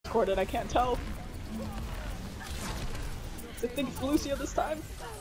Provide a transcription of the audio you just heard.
Gordon, I can't tell. I think it's Lucio this time.